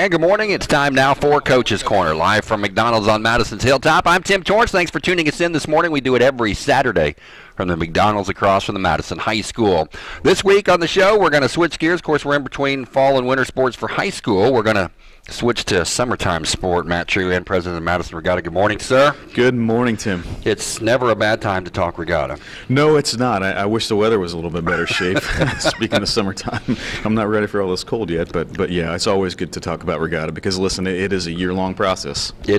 And good morning. It's time now for Coach's Corner, live from McDonald's on Madison's Hilltop. I'm Tim Torrance. Thanks for tuning us in this morning. We do it every Saturday from the McDonald's across from the Madison High School. This week on the show, we're going to switch gears. Of course, we're in between fall and winter sports for high school. We're going to switch to summertime sport. Matt Truand, president of Madison Regatta. Good morning, sir. Good morning, Tim. It's never a bad time to talk regatta. No, it's not. I wish the weather was a little bit better shape. Speaking of summertime, I'm not ready for all this cold yet, but yeah, it's always good to talk about regatta because listen, it is a year-long process. It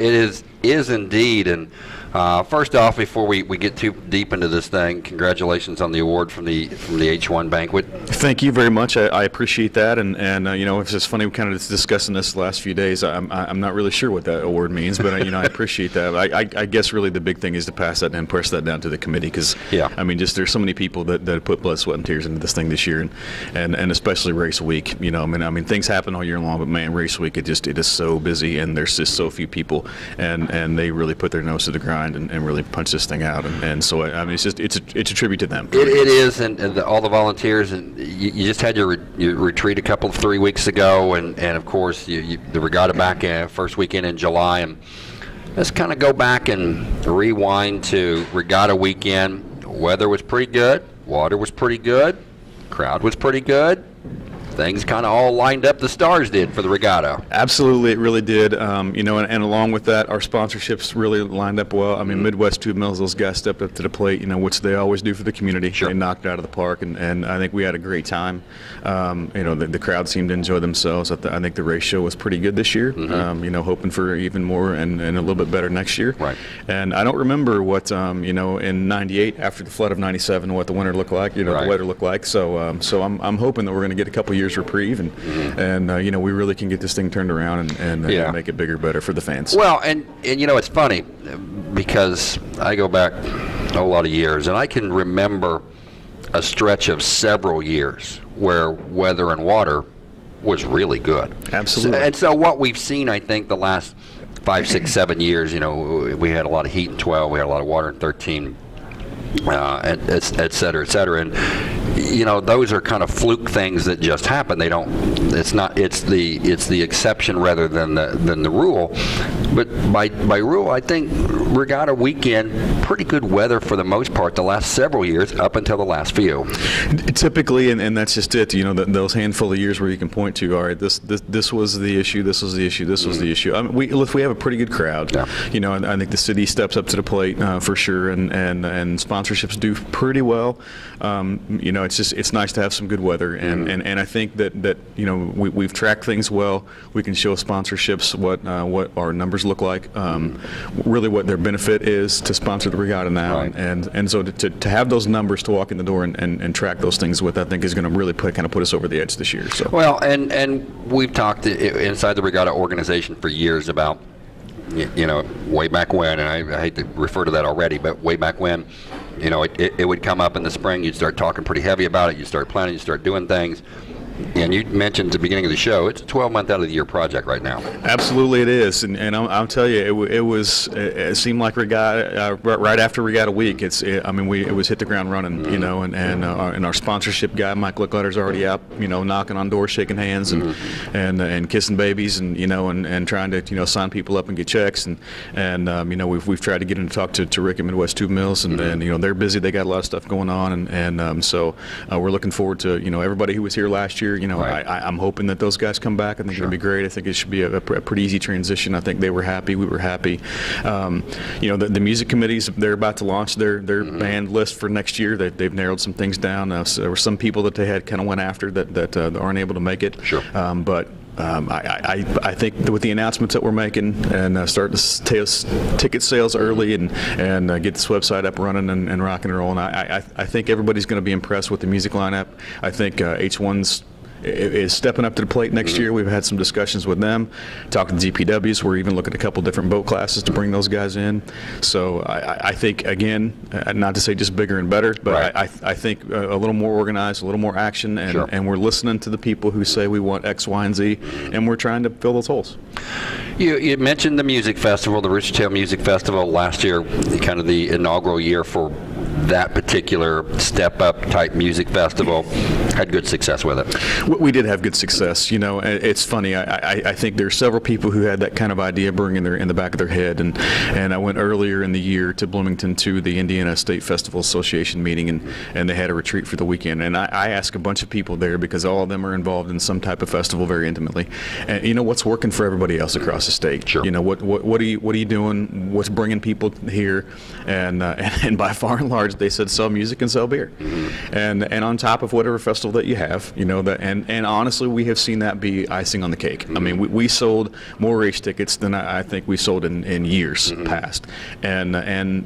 is indeed. And first off, before we get too deep into this thing, congratulations on the award from the H1 banquet. Thank you very much. I appreciate that, and you know, it's just funny. We kind of discussing this the last few days. I'm not really sure what that award means, but you know, I appreciate that. I guess really the big thing is to pass that and push that down to the committee because yeah, I mean, just there's so many people that put blood, sweat, and tears into this thing this year, and especially race week. You know, I mean things happen all year long, but man, race week it is so busy, and there's just so few people, and they really put their nose to the grind and really punch this thing out, and so I mean it's a tribute to them. It is, and all the volunteers, and you just had your retreat 3 weeks ago, and of course the regatta back first weekend in July, and let's kind of go back and rewind to regatta weekend. Weather was pretty good, water was pretty good, crowd was pretty good. Things kind of all lined up. The stars did for the regatta. Absolutely, it really did. You know, and along with that, our sponsorships really lined up well. I mean, Midwest Tube Mills, those guys stepped up to the plate, you know, which they always do for the community. Sure. They knocked it out of the park, and I think we had a great time. You know, the crowd seemed to enjoy themselves. I think the race show was pretty good this year. You know, hoping for even more and a little bit better next year. Right. And I don't remember what, you know, in '98, after the flood of '97, what the winter looked like, you know, right, the weather looked like. So, I'm hoping that we're going to get a couple years reprieve, and you know, we really can get this thing turned around and make it bigger, better for the fans. Well, and you know, it's funny because I go back a lot of years, and I can remember a stretch of several years where weather and water was really good. Absolutely. And so what we've seen, I think, the last 5, 6, 7 years, you know, we had a lot of heat in 12, we had a lot of water in 13. Et cetera, et cetera, and you know, those are kind of fluke things that just happen. They don't. It's not. It's the exception rather than the rule. But by rule, I think regatta weekend, pretty good weather for the most part the last several years up until the last few. Typically, and that's just it. You know, those handful of years where you can point to, all right, this was the issue, this was the issue, this was the issue. I mean, if we have a pretty good crowd, yeah, you know, and I think the city steps up to the plate for sure, and sponsorships do pretty well. You know, it's nice to have some good weather, and I think that you know, we've tracked things well. We can show sponsorships what our numbers look like, really what their benefit is to sponsor the regatta now, right, and so to have those numbers to walk in the door and track those things with, I think is going to really put us over the edge this year. So well, and we've talked inside the regatta organization for years about, you know, way back when, and I hate to refer to that already, but way back when, you know, it would come up in the spring, you'd start talking pretty heavy about it, you'd start planning, you'd start doing things. And you mentioned at the beginning of the show, it's a 12-month out of the year project right now. Absolutely, it is, and I'll tell you, it seemed like regatta right after regatta week. I mean, it was hit the ground running, you know, and our sponsorship guy Mike Lickletter's already out, you know, knocking on doors, shaking hands, and kissing babies, and you know, and trying to, you know, sign people up and get checks, and you know, we've tried to get him to talk to Rick at Midwest Tube Mills, and you know, they're busy, they got a lot of stuff going on, and so we're looking forward to, you know, everybody who was here last year. You know, right, I'm hoping that those guys come back. I think it'll be great. I think it should be a pretty easy transition. I think they were happy. We were happy. You know, the music committees, they're about to launch their band list for next year. They've narrowed some things down. So there were some people that they had kind of went after that aren't able to make it. Sure. But I think that with the announcements that we're making and starting to ticket sales early and get this website up running and rocking and rolling, I think everybody's going to be impressed with the music lineup. I think H1's is stepping up to the plate next year. We've had some discussions with them, talking to GPWs. We're even looking at a couple different boat classes to bring those guys in. So I think, again, not to say just bigger and better, but right, I think a little more organized, a little more action, and, sure, and we're listening to the people who say we want X, Y, and Z, and we're trying to fill those holes. You mentioned the music festival, the Rooster Tail Music Festival last year, kind of the inaugural year for that particular step-up type music festival, had good success with it. We did have good success. You know, it's funny. I think there are several people who had that kind of idea burning in the back of their head, and I went earlier in the year to Bloomington to the Indiana State Festival Association meeting, and they had a retreat for the weekend. And I asked a bunch of people there, because all of them are involved in some type of festival very intimately. And you know, what's working for everybody else across the state? Sure. You know, what are you doing? What's bringing people here? And by far and large, they said sell music and sell beer, and on top of whatever festival that you have, you know, that and honestly, we have seen that be icing on the cake. I mean, we sold more race tickets than I think we sold in years past, and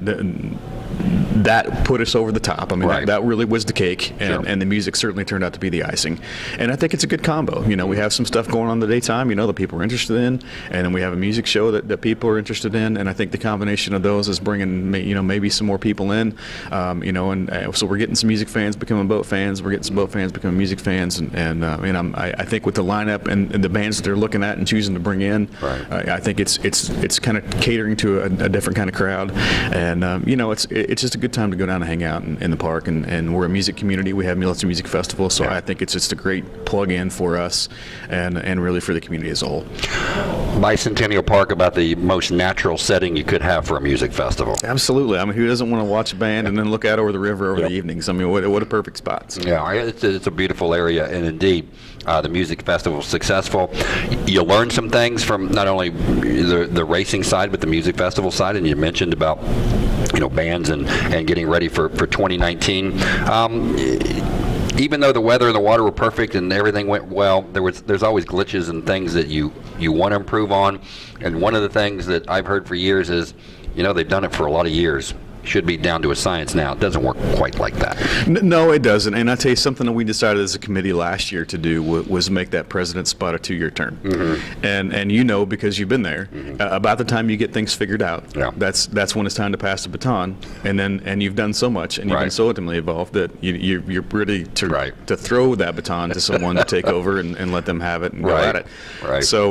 that put us over the top. I mean, that really was the cake, and the music certainly turned out to be the icing. And I think it's a good combo. You know, we have some stuff going on in the daytime, you know, that people are interested in, and then we have a music show that people are interested in, and I think the combination of those is bringing, you know, maybe some more people in, you know, and so we're getting some music fans becoming boat fans, we're getting some boat fans becoming music fans, and I think with the lineup and the bands that they're looking at and choosing to bring in, I think it's kind of catering to a different kind of crowd, and you know, it's just a good time to go down and hang out in the park, and we're a music community. We have Lots of Music Festival, so I think it's just a great plug-in for us, and really for the community as a whole. Bicentennial Park, about the most natural setting you could have for a music festival. Absolutely. I mean, who doesn't want to watch a band and then look out over the river over the evenings? I mean, what a perfect spot. So. Yeah, it's a beautiful area, and indeed, the music festival is successful. You learn some things from not only the racing side, but the music festival side, and you mentioned about, you know, bands and getting ready for 2019. Even though the weather and the water were perfect and everything went well, there's always glitches and things that you want to improve on. And one of the things that I've heard for years is, you know, they've done it for a lot of years. Should be down to a science now. It doesn't work quite like that. No, it doesn't. And I'll tell you, something that we decided as a committee last year to do was make that president's spot a 2-year term. And you know, because you've been there, about the time you get things figured out, that's when it's time to pass the baton. And you've done so much, and you've been so ultimately involved that you're ready to throw that baton to someone to take over and let them have it and go at it. So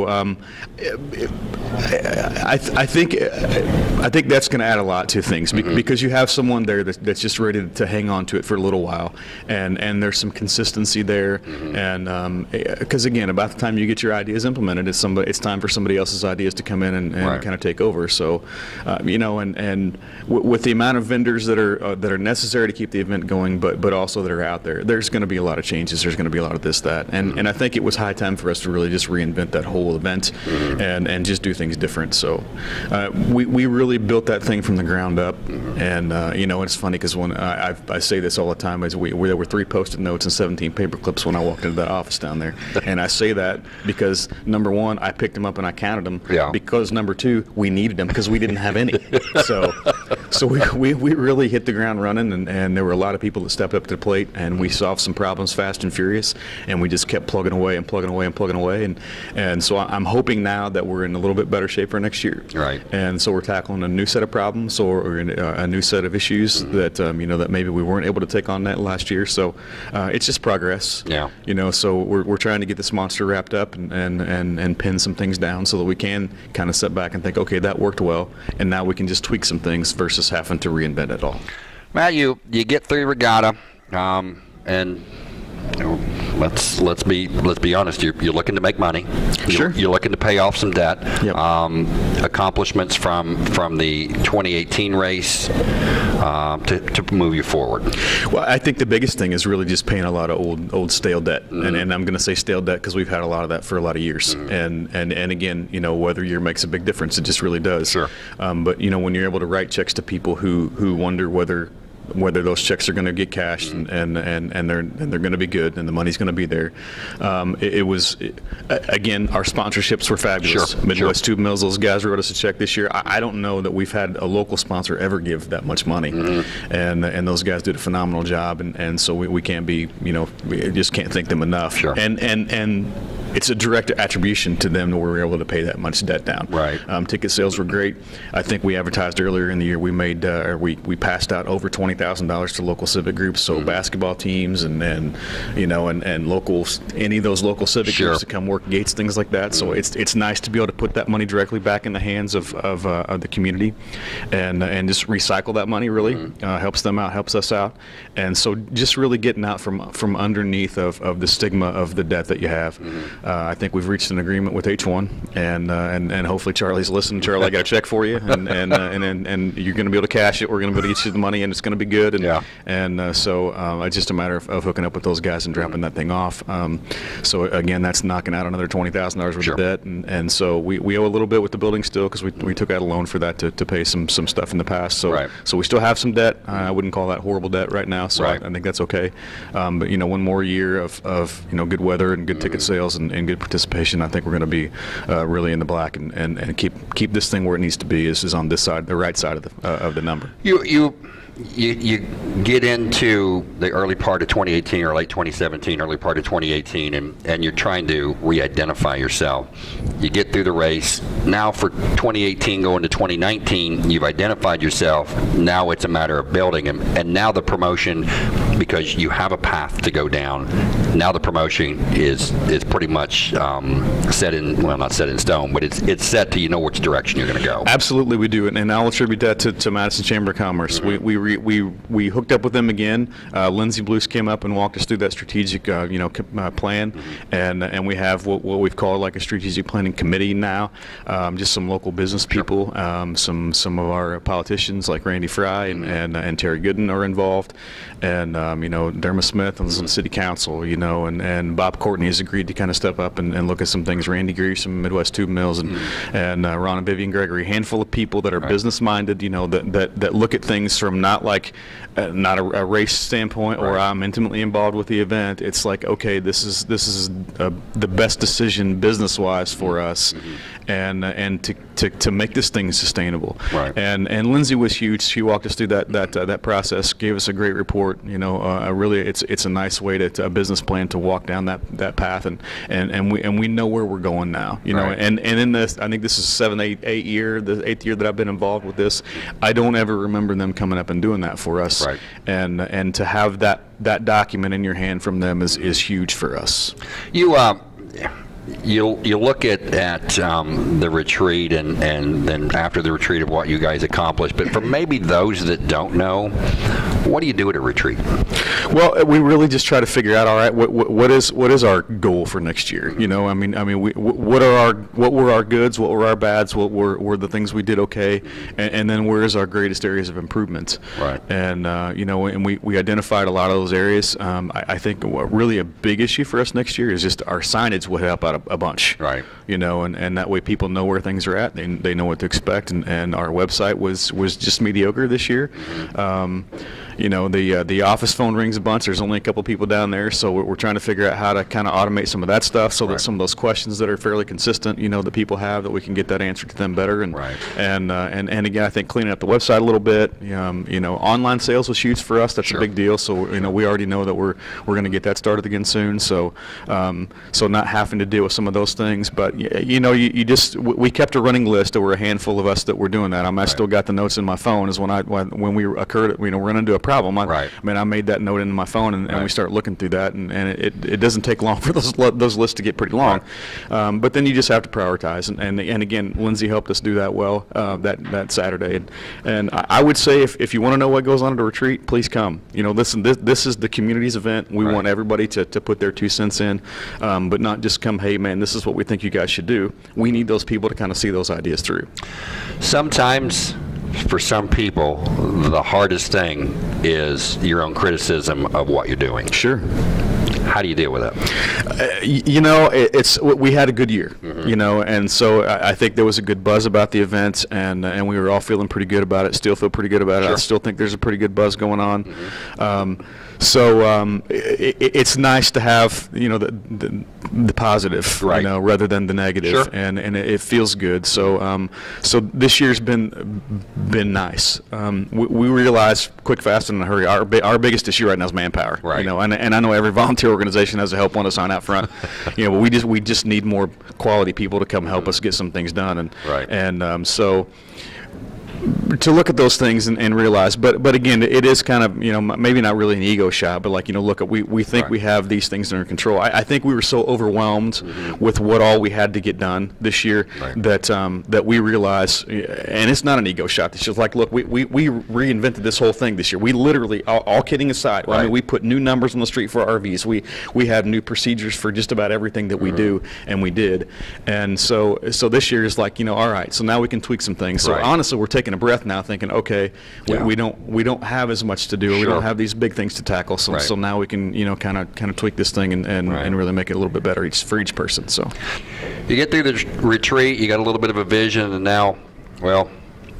I think that's going to add a lot to things, because you have someone there that's just ready to hang on to it for a little while, and there's some consistency there, and because again, about the time you get your ideas implemented, it's time for somebody else's ideas to come in and kind of take over. So you know, and with the amount of vendors that are necessary to keep the event going, but also that are out there, there's going to be a lot of changes. There's going to be a lot of this, that, and I think it was high time for us to really just reinvent that whole event and just do things different. So we really built that thing from the ground up. And you know, it's funny because when I say this all the time, there were 3 Post-it notes and 17 paper clips when I walked into that office down there. And I say that because, number 1, I picked them up and I counted them. Because number 2, we needed them because we didn't have any. So we really hit the ground running, and there were a lot of people that stepped up to the plate, and we solved some problems fast and furious, and we just kept plugging away and plugging away and plugging away. And so I'm hoping now that we're in a little bit better shape for next year. And so we're tackling a new set of problems, or a new set of issues that you know, that maybe we weren't able to take on that last year. So it's just progress. You know, so we're trying to get this monster wrapped up and pin some things down so that we can kind of sit back and think, okay, that worked well, and now we can just tweak some things versus having to reinvent it all. Matt, you get through Regatta, and you know, let's be honest. You're looking to make money. You're looking to pay off some debt. Accomplishments from the 2018 race to move you forward. Well, I think the biggest thing is really just paying a lot of old stale debt, and I'm going to say stale debt because we've had a lot of that for a lot of years. And again, you know, whether year makes a big difference. It just really does. But you know, when you're able to write checks to people who wonder whether those checks are going to get cashed and they're going to be good and the money's going to be there. Again, our sponsorships were fabulous. Midwest Tube Mills, those guys wrote us a check this year. I don't know that we've had a local sponsor ever give that much money, and those guys did a phenomenal job, and so we can't be, you know, we just can't thank them enough. And it's a direct attribution to them that we were able to pay that much debt down. Right. Ticket sales were great. I think we advertised earlier in the year. We made we passed out over $20,000 to local civic groups, so basketball teams and locals, any of those local civic groups to come work gates, things like that. So it's nice to be able to put that money directly back in the hands of the community, and just recycle that money. Really helps them out, helps us out, and so just really getting out from underneath of the stigma of the debt that you have. I think we've reached an agreement with H1, and hopefully Charlie's listening. Charlie, I got a check for you, and you're going to be able to cash it. We're going to be able to get you the money, and it's going to be good. And so it's just a matter of hooking up with those guys and dropping that thing off. So again, that's knocking out another $20,000 worth of debt, and so we owe a little bit with the building still, because we took out a loan for that to pay some stuff in the past. So so we still have some debt. I wouldn't call that horrible debt right now. So I think that's okay. But one more year of good weather and good ticket sales and good participation, I think we're going to be really in the black and keep this thing where it needs to be, is on this side, the right side of the number. You get into the early part of 2018 or late 2017, early part of 2018, and you're trying to re-identify yourself. You get through the race. Now for 2018 going to 2019, you've identified yourself. Now it's a matter of building, and now the promotion, because you have a path to go down, now the promotion is pretty much set in, well, not set in stone, but it's set to, which direction you're going to go. Absolutely, we do, and I'll attribute that to Madison Chamber of Commerce. We hooked up with them again. Lindsay Blues came up and walked us through that strategic plan, and we have what we've called like a strategic planning committee now. Just some local business people, some of our politicians like Randy Fry and Terry Gooden are involved, and Dermot Smith on the city council, and Bob Courtney has agreed to kind of step up and look at some things. Randy Greaves from Midwest Tube Mills, and Ron and Vivian Gregory, a handful of people that are business minded, that look at things from not a race standpoint or I'm intimately involved with the event. It's like, okay, this is the best decision business wise for us, and to make this thing sustainable. And Lindsay was huge. She walked us through that process, gave us a great report. Really, it's a nice way to a business plan to walk down that path, and we know where we're going now. And in this, I think this is the 8th year that I've been involved with this. I don't ever remember them coming up and doing that for us, and to have that document in your hand from them is huge for us. You look at the retreat and then after the retreat of what you guys accomplished, but for maybe those that don't know, what do you do at a retreat? Well, we really just try to figure out, all right, what is our goal for next year? What were our goods, what were our bads, what were the things we did okay, and then where is our greatest areas of improvement? And and we identified a lot of those areas. I think what really a big issue for us next year is just our signage will help out a bunch, and that way people know where things are at. They know what to expect, and our website was just mediocre this year. The office phone rings a bunch. There's only a couple people down there, so we're trying to figure out how to kind of automate some of that stuff, so that some of those questions that are fairly consistent, that people have, that we can get that answer to them better. And again, I think cleaning up the website a little bit. Online sales was huge for us. That's a big deal. So we already know that we're going to get that started again soon. So not having to deal with some of those things, but we kept a running list. There were a handful of us that were doing that. I still got the notes in my phone. Is when we run into a problem. I made that note in my phone, and we start looking through that, and it doesn't take long for those lists to get pretty long. But then you just have to prioritize, and again, Lindsay helped us do that well that Saturday. And I would say if you want to know what goes on at a retreat, please come. Listen, this is the community's event. We want everybody to put their 2 cents in, but not just come, hey man, this is what we think you guys should do. We need those people to kind of see those ideas through. Sometimes, for some people, the hardest thing is your own criticism of what you're doing. Sure. How do you deal with it? We had a good year, and so I think there was a good buzz about the event, and we were all feeling pretty good about it. Still feel pretty good about it. I still think there's a pretty good buzz going on. So it's nice to have the positive, rather than the negative, and it feels good. So so this year's been nice. We realized quick, fast, and in a hurry. Our biggest issue right now is manpower. And I know every volunteer organization has to help want to sign out front. But we just need more quality people to come help us get some things done. And so to look at those things and realize, but again, it is kind of, maybe not really an ego shot, but like, look, we think we have these things under control. I think we were so overwhelmed with what all we had to get done this year that we realized, and it's not an ego shot, it's just like, look, we reinvented this whole thing this year. We literally, all kidding aside, I mean, we put new numbers on the street for RVs. We had new procedures for just about everything that we do, and we did. And so this year is like, all right, so now we can tweak some things. So honestly, we're taking a breath now, thinking, okay, we don't have as much to do, or we don't have these big things to tackle. So now we can kind of tweak this thing and really make it a little bit better for each person. So you get through the retreat, you got a little bit of a vision, and now, well,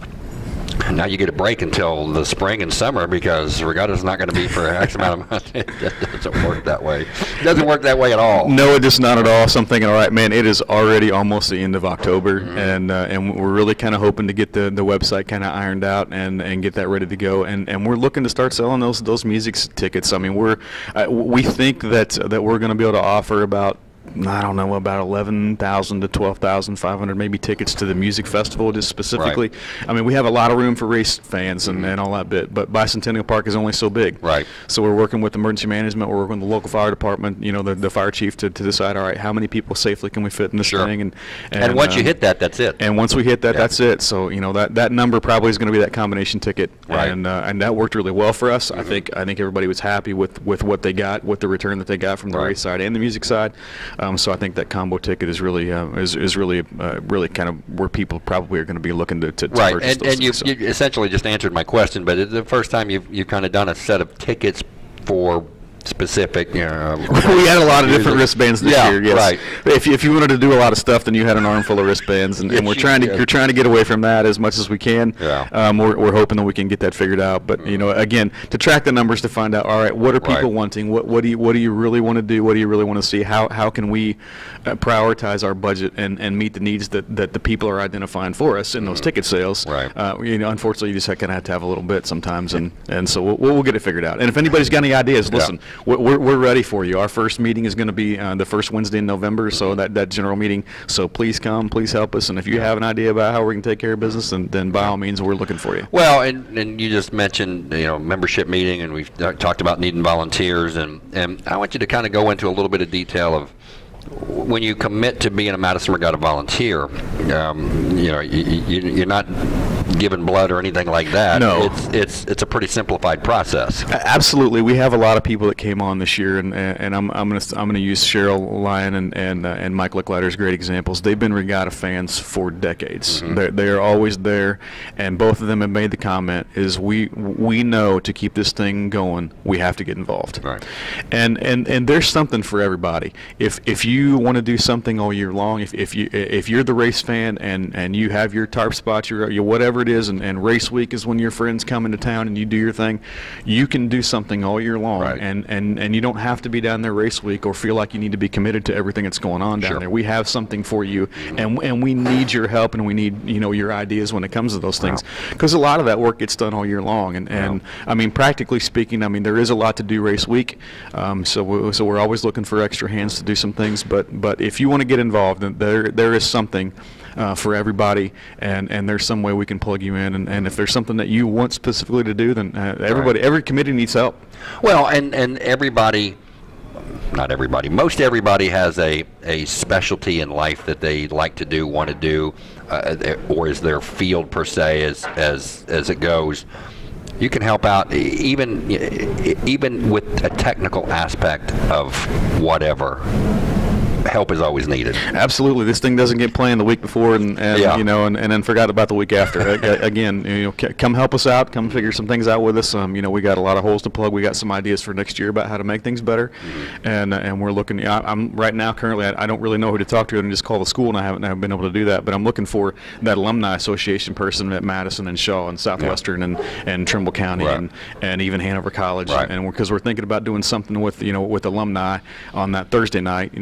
now you get a break until the spring and summer, because Regatta's not going to be for X amount of months. It doesn't work that way. It doesn't work that way at all. No, it does not at all. So I'm thinking, all right, man, it is already almost the end of October, and we're really kind of hoping to get the website kind of ironed out and get that ready to go. And we're looking to start selling those music tickets. I mean, we think that we're going to be able to offer about, I don't know, about 11,000 to 12,500 maybe tickets to the music festival, just specifically. I mean, we have a lot of room for race fans and all that bit, but Bicentennial Park is only so big. So we're working with emergency management, we're working with the local fire department, the fire chief to decide, all right, how many people safely can we fit in this thing? And once you hit that, that's it. And once we hit that, that's it. So that number probably is going to be that combination ticket, and that worked really well for us. I think everybody was happy with what they got, with the return that they got from the race side and the music side. So I think that combo ticket is really really kind of where people probably are going to be looking to purchase those. And you essentially just answered my question, but it's the first time you've kind of done a set of tickets for specific. We had a lot of different wristbands this year. Yes. If you wanted to do a lot of stuff, then you had an armful of wristbands, and we're trying to get away from that as much as we can. We're hoping that we can get that figured out. But again, to track the numbers to find out, all right, what are people wanting? What do you really want to do? What do you really want to see? How can we prioritize our budget and meet the needs that the people are identifying for us in those ticket sales? Unfortunately, you just kind of have to have a little bit sometimes, and so we'll get it figured out. And if anybody's got any ideas, listen. We're ready for you. Our first meeting is going to be the first Wednesday in November, so that general meeting. So please come, please help us, and if you have an idea about how we can take care of business, then by all means, we're looking for you. Well, and you just mentioned membership meeting, and we've talked about needing volunteers, and I want you to kind of go into a little bit of detail of when you commit to being a Madison Regatta volunteer. You're not giving blood or anything like that. No, it's a pretty simplified process. Absolutely, we have a lot of people that came on this year, and I'm gonna use Cheryl Lyon and Mike Licklider as great examples. They've been Regatta fans for decades. They're always there, and both of them have made the comment: is we know to keep this thing going, we have to get involved. And there's something for everybody. If you want to do something all year long, if you're the race fan and you have your tarp spot, your whatever it is, and race week is when your friends come into town and you do your thing, you can do something all year long, and you don't have to be down there race week or feel like you need to be committed to everything that's going on down there. We have something for you, and we need your help, and we need your ideas when it comes to those things, because a lot of that work gets done all year long, and I mean, practically speaking, I mean, there is a lot to do race week, so we're always looking for extra hands to do some things, but if you want to get involved, there is something for everybody, and there's some way we can plug you in, and if there's something that you want specifically to do, then every committee needs help. Well, and everybody, not everybody, most everybody has a specialty in life that they like to do, want to do, or is their field per se as it goes. You can help out even with a technical aspect of whatever. Help is always needed. Absolutely. This thing doesn't get planned the week before and then forgot about the week after. Again, come help us out. Come figure some things out with us. We got a lot of holes to plug. We got some ideas for next year about how to make things better, and we're looking. I'm right now currently. I don't really know who to talk to, and just call the school, and I haven't been able to do that. But I'm looking for that alumni association person at Madison and Shaw and Southwestern and Trimble County and even Hanover College, and because we're thinking about doing something with with alumni on that Thursday night. We're going to have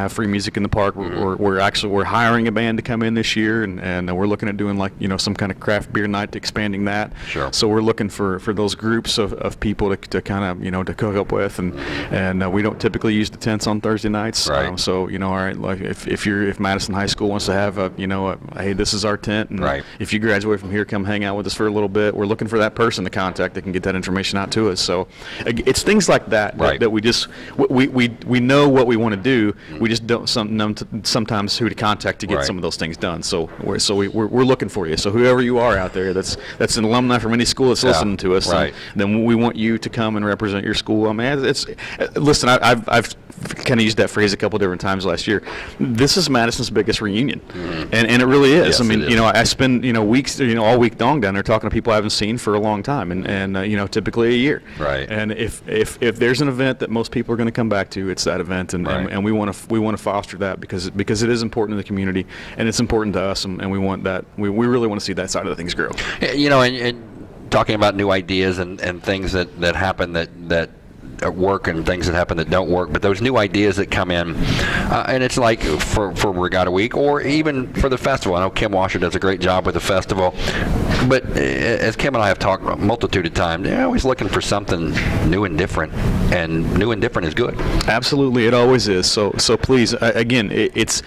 have free music in the park. We're hiring a band to come in this year, and we're looking at doing like some kind of craft beer night, expanding that. Sure. So we're looking for those groups of people to kind of to cook up with, and we don't typically use the tents on Thursday nights. Right. So all right, like if Madison High School wants to have a hey, this is our tent, and right. if you graduate from here, come hang out with us for a little bit. We're looking for that person to contact that can get that information out to us. So it's things like that right. that we just we know what we want to do. We just don't know sometimes who to contact to get right. some of those things done. So we're looking for you. So whoever you are out there, that's an alumni from any school that's listening to us, right. then we want you to come and represent your school. I mean, listen, I've kind of used that phrase a couple different times last year. This is Madison's biggest reunion, and it really is. Yes, I mean, it is. I spend weeks, all week long down there talking to people I haven't seen for a long time, and typically a year. Right. And if there's an event that most people are going to come back to, it's that event, and right. and we want to foster that because it is important to the community, and it's important to us, and we want that. We really want to see that side of the things grow. And talking about new ideas and things that happen that work and things that happen that don't work, but those new ideas that come in, and it's like for Regatta Week or even for the festival. I know Kim Washer does a great job with the festival, but as Kim and I have talked a multitude of times, they're always looking for something new and different, and new and different is good. Absolutely, it always is. So please, again, it's.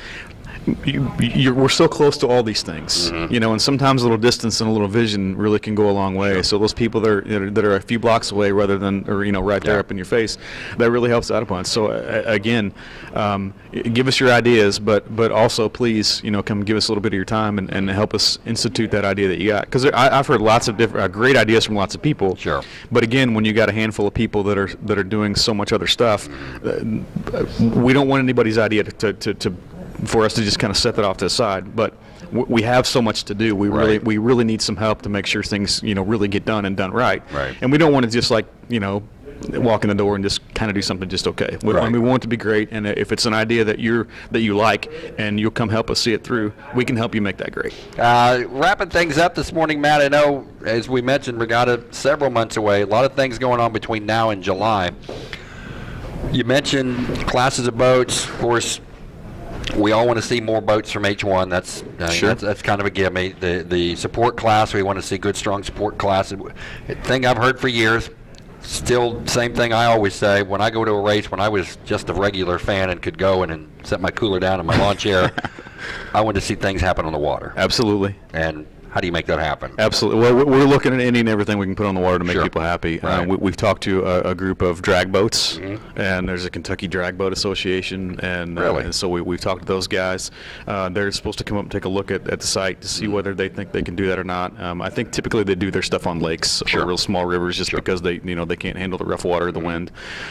We're so close to all these things, and sometimes a little distance and a little vision really can go a long way. Sure. So those people that are a few blocks away rather than, right there up in your face, that really helps out a bunch. So again, give us your ideas, but also please, come give us a little bit of your time and help us institute that idea that you got. Because I've heard lots of different great ideas from lots of people. Sure. But again, when you got a handful of people that are doing so much other stuff, we don't want anybody's idea for us to just kind of set that off to the side, but we have so much to do. We really need some help to make sure things really get done and done right. Right. And we don't want to just like walk in the door and just kind of do something just okay. We want it to be great, and if it's an idea that you like and you'll come help us see it through, we can help you make that great. Wrapping things up this morning, Matt, I know, as we mentioned, Regatta several months away, a lot of things going on between now and July. You mentioned classes of boats, of course. We all want to see more boats from H1. That's kind of a gimme. The support class, we want to see good, strong support class. Thing I've heard for years, still same thing I always say. When I go to a race, when I was just a regular fan and could go and set my cooler down in my lawn chair, I wanted to see things happen on the water. Absolutely. And how do you make that happen? Absolutely. Well, we're looking at any and everything we can put on the water to make Sure. people happy. Right. We've talked to a group of drag boats, and there's a Kentucky Drag Boat Association, and, Really? and so we've talked to those guys. They're supposed to come up and take a look at the site to see whether they think they can do that or not. I think typically they do their stuff on lakes Sure. or real small rivers just because they can't handle the rough water or the wind.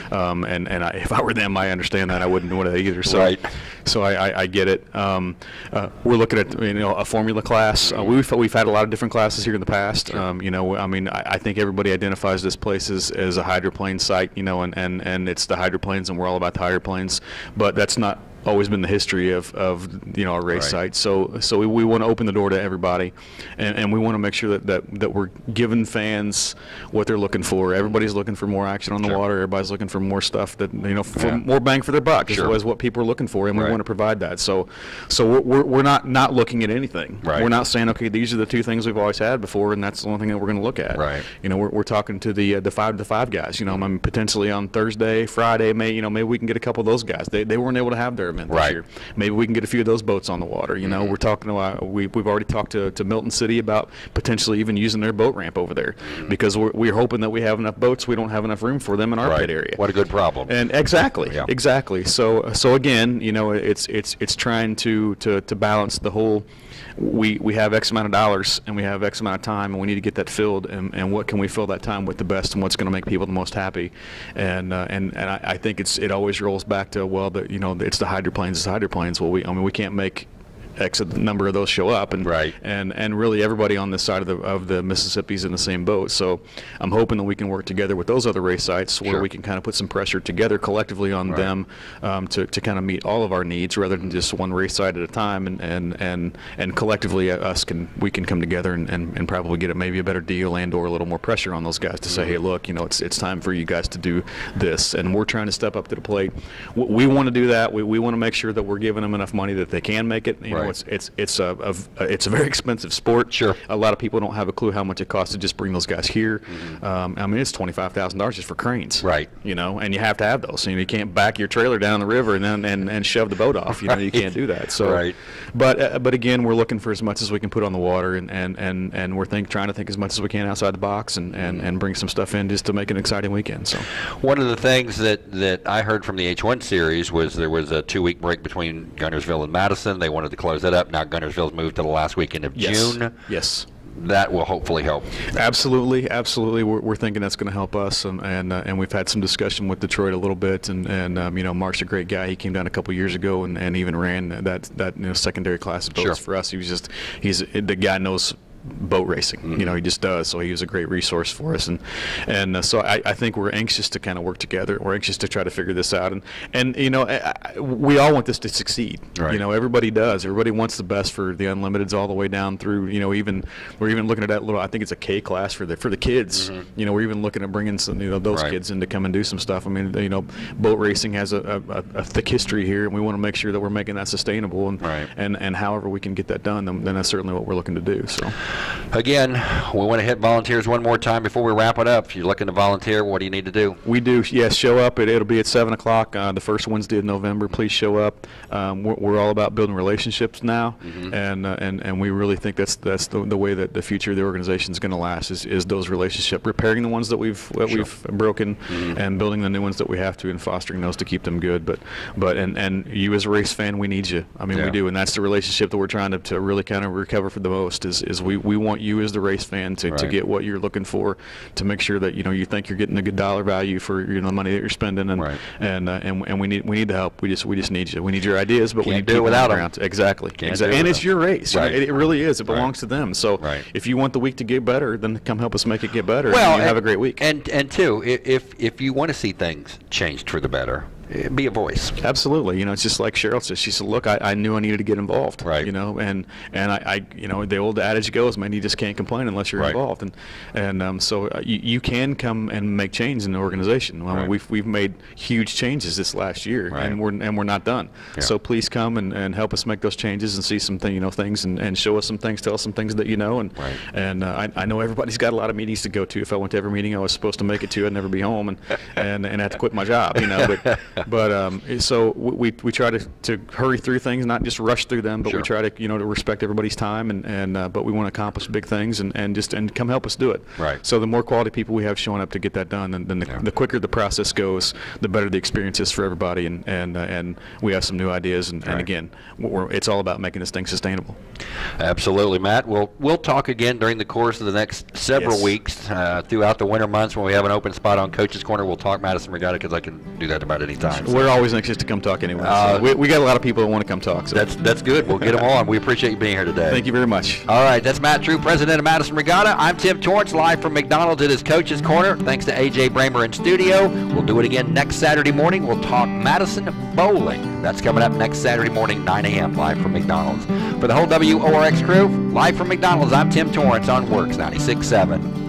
If I were them, I understand that. I wouldn't do it either. So, Right. So I get it. We're looking at a formula class. We've had a lot of different classes here in the past. Sure. I think everybody identifies this place as a hydroplane site, and it's the hydroplanes, and we're all about the hydroplanes. But that's not always been the history of our race Right. site. So we want to open the door to everybody, and we want to make sure that we're giving fans what they're looking for. Everybody's looking for more action on the Sure. water. Everybody's looking for more stuff that for more bang for their buck Sure. is what people are looking for, and we Right. want to provide that. So we're not looking at anything. Right. We're not saying, okay, these are the two things we've always had before, and that's the only thing that we're going to look at. Right. We're talking to the 5 to 5 guys. Potentially on Thursday, Friday, maybe we can get a couple of those guys. They weren't able to have their event this Right. year. Maybe we can get a few of those boats on the water. We're talking to we've already talked to Milton City about potentially even using their boat ramp over there because we're hoping that we have enough boats. We don't have enough room for them in our Right. pit area. What a good problem. And exactly. So again, it's trying to balance the whole. We have X amount of dollars and we have X amount of time, and we need to get that filled. And what can we fill that time with the best, and what's going to make people the most happy? And I think it always rolls back to it's the hydroplanes. It's the hydroplanes. Well, we can't make X number of those show up, and Right. and really everybody on this side of the Mississippi's in the same boat. So I'm hoping that we can work together with those other race sites where Sure. we can kind of put some pressure together collectively on them to kind of meet all of our needs rather than just one race site at a time, and collectively we can come together and probably get maybe a better deal and or a little more pressure on those guys to say, hey, look, you know, it's time for you guys to do this, and we're trying to step up to the plate. We want to do that. We want to make sure that we're giving them enough money that they can make it. You know, it's a very expensive sport. Sure. A lot of people don't have a clue how much it costs to just bring those guys here. I mean, it's $25,000 just for cranes. Right. You know, and you have to have those. You can't back your trailer down the river and shove the boat off. You know, you can't do that. So, Right. But again, we're looking for as much as we can put on the water, and we're trying to think as much as we can outside the box, and bring some stuff in just to make an exciting weekend. So, one of the things that I heard from the H1 series was there was a 2-week break between Guntersville and Madison. They wanted to close that up. Now Guntersville's moved to the last weekend of June. Yes. That will hopefully help. Absolutely. We're thinking that's going to help us, and we've had some discussion with Detroit a little bit, and you know, Mark's a great guy. He came down a couple years ago and even ran that you know, secondary class of boats Sure. for us. He's the guy knows boat racing. You know, he just does. So he was a great resource for us, and so I think we're anxious to kind of work together. We're anxious to try to figure this out, and you know, we all want this to succeed. Right. You know, everybody does. Everybody wants the best for the Unlimiteds all the way down through. You know, we're even looking at that little. I think it's a K class for the kids. You know, we're even looking at bringing some those Right. kids in to come and do some stuff. I mean, you know, boat racing has a thick history here, and we want to make sure that we're making that sustainable, and however we can get that done, then that's certainly what we're looking to do. So. Again, we want to hit volunteers one more time before we wrap it up. If you're looking to volunteer, what do you need to do? We do, yes. Show up. It'll be at 7 o'clock the first Wednesday of November. Please show up. We're all about building relationships now, and we really think that's the way that the future of the organization is going to last is those relationships, repairing the ones that we've broken, and building the new ones that we have to, and fostering those to keep them good. But you as a race fan, we need you. I mean, we do, and that's the relationship that we're trying to really kind of recover for the most. Is we want you as the race fan to get what you're looking for, to make sure that you think you're getting a good dollar value for the money that you're spending, and we need the help. We just need you. We need your ideas, but we need to do it without them. Exactly. And it's your race. Right. It really is. It belongs to them. So if you want the week to get better, then come help us make it get better. Well, and you have a great week. And two, if you want to see things changed for the better, be a voice. Absolutely. You know, it's just like Cheryl says. She said, "Look, I knew I needed to get involved." Right. You know, and I you know, the old adage goes, "Man, you just can't complain unless you're involved." And so you can come and make change in the organization. Well, we've made huge changes this last year, and we're not done. Yeah. So please come and help us make those changes and see some things and show us some things, tell us some things that you know. And I know everybody's got a lot of meetings to go to. If I went to every meeting I was supposed to make it to, I'd never be home and have to quit my job. You know, but so we try to hurry through things, not just rush through them, but we try to to respect everybody's time, and but we want to accomplish big things and come help us do it. Right. So the more quality people we have showing up to get that done, then the quicker the process goes, the better the experience is for everybody, and we have some new ideas, and again, it's all about making this thing sustainable. Absolutely, Matt. We'll talk again during the course of the next several weeks throughout the winter months when we have an open spot on Coach's Corner. We'll talk Madison Regatta because I can do that about any time. We're always anxious to come talk anyway. So we got a lot of people that want to come talk. So. That's good. We'll get them on. We appreciate you being here today. Thank you very much. All right, that's Matt True, president of Madison Regatta. I'm Tim Torrance, live from McDonald's. It is Coach's Corner. Thanks to A.J. Bramer in studio. We'll do it again next Saturday morning. We'll talk Madison bowling. That's coming up next Saturday morning, 9 a.m., live from McDonald's. For the whole WORX crew, live from McDonald's, I'm Tim Torrance on WORX 96.7.